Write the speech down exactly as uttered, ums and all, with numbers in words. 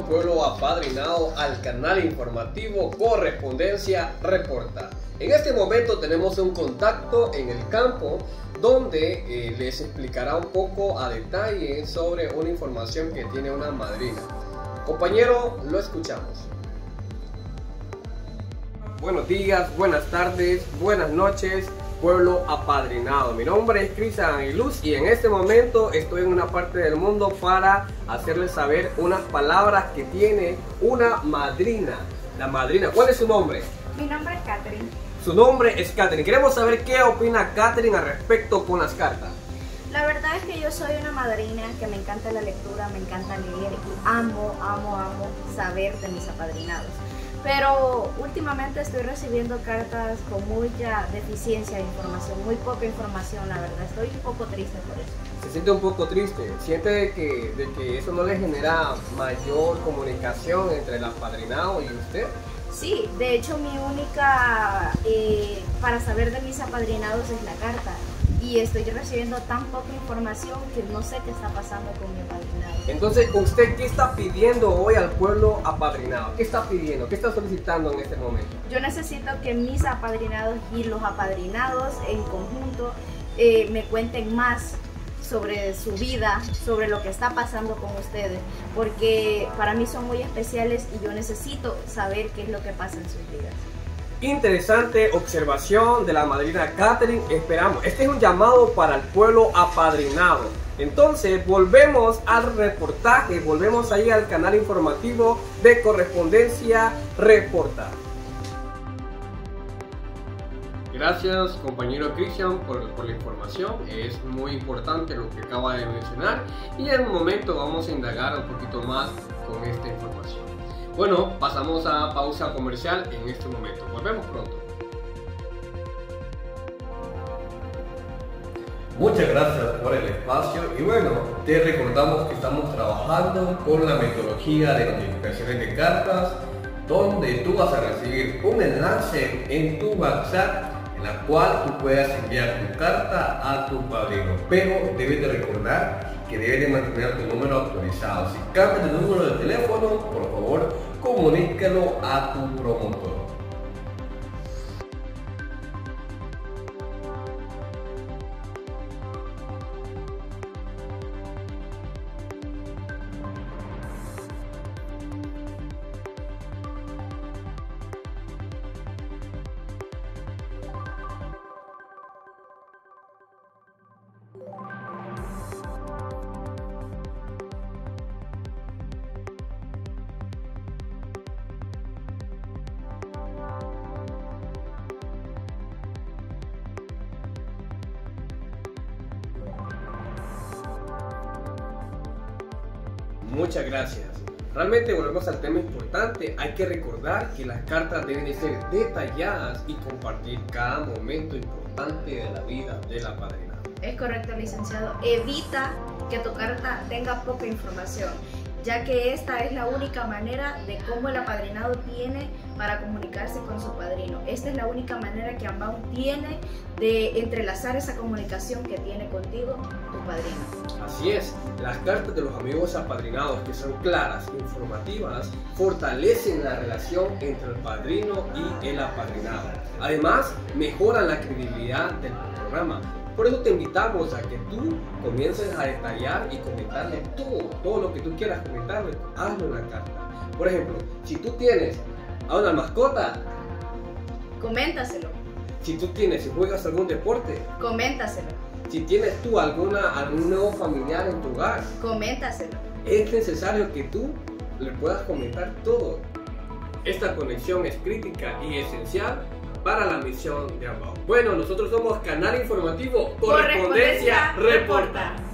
pueblo apadrinado al canal informativo Correspondencia Reporta. En este momento tenemos un contacto en el campo donde eh, les explicará un poco a detalle sobre una información que tiene una madrina. Compañero, lo escuchamos. Buenos días, buenas tardes, buenas noches, pueblo apadrinado. Mi nombre es Cristian Aguiluz y en este momento estoy en una parte del mundo para hacerles saber unas palabras que tiene una madrina. La madrina, ¿cuál es su nombre? Mi nombre es Catherine. Su nombre es Catherine. Queremos saber qué opina Catherine al respecto con las cartas. La verdad es que yo soy una madrina que me encanta la lectura, me encanta leer y amo, amo, amo saber de mis apadrinados. Pero últimamente estoy recibiendo cartas con mucha deficiencia de información, muy poca información, la verdad. Estoy un poco triste por eso. Se siente un poco triste, siente de que, de que eso no le genera mayor comunicación entre el apadrinado y usted. Sí, de hecho mi única eh, para saber de mis apadrinados es la carta. Y estoy recibiendo tan poca información que no sé qué está pasando con mi apadrinado. Entonces, ¿usted qué está pidiendo hoy al pueblo apadrinado? ¿Qué está pidiendo? ¿Qué está solicitando en este momento? Yo necesito que mis apadrinados y los apadrinados en conjunto eh, me cuenten más sobre su vida, sobre lo que está pasando con ustedes, porque para mí son muy especiales y yo necesito saber qué es lo que pasa en sus vidas. Interesante observación de la madrina Catherine. Esperamos, este es un llamado para el pueblo apadrinado. Entonces volvemos al reportaje, volvemos ahí al canal informativo de Correspondencia Reporta. Gracias compañero Cristian por, por la información, es muy importante lo que acaba de mencionar y en un momento vamos a indagar un poquito más con esta información. Bueno, pasamos a pausa comercial en este momento. Volvemos pronto. Muchas gracias por el espacio y bueno, te recordamos que estamos trabajando con la metodología de notificaciones de cartas, donde tú vas a recibir un enlace en tu WhatsApp en la cual tú puedas enviar tu carta a tu padrino, pero debes de recordar que debes de mantener tu número actualizado. Si cambias de número de teléfono, por favor, comunícalo a tu promotor. Muchas gracias. Realmente volvemos al tema importante. Hay que recordar que las cartas deben de ser detalladas y compartir cada momento importante de la vida del apadrinado. Es correcto, licenciado. Evita que tu carta tenga poca información, ya que esta es la única manera de cómo el apadrinado tiene para comunicarse con su padrino. Esta es la única manera que Ambaun tiene de entrelazar esa comunicación que tiene contigo tu padrino. Así es, las cartas de los amigos apadrinados, que son claras, informativas, fortalecen la relación entre el padrino y el apadrinado. Además, mejoran la credibilidad del programa. Por eso te invitamos a que tú comiences a detallar y comentarle todo, todo lo que tú quieras comentarle, hazlo en la carta. Por ejemplo, si tú tienes a una mascota, coméntaselo. Si tú tienes, si juegas algún deporte, coméntaselo. Si tienes tú alguna, algún nuevo familiar en tu hogar, coméntaselo. Es necesario que tú le puedas comentar todo. Esta conexión es crítica y esencial para la misión de Ambaun. Bueno, nosotros somos Canal Informativo Correspondencia Reporta.